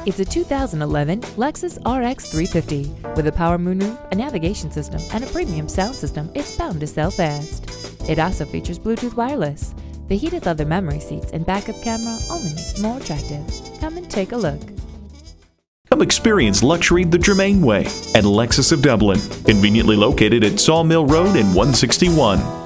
It's a 2011 Lexus RX 350. With a power moonroof, a navigation system, and a premium sound system, it's bound to sell fast. It also features Bluetooth wireless. The heated leather memory seats and backup camera only make it more attractive. Come and take a look. Come experience luxury the Germain way at Lexus of Dublin, conveniently located at Sawmill Road and 161.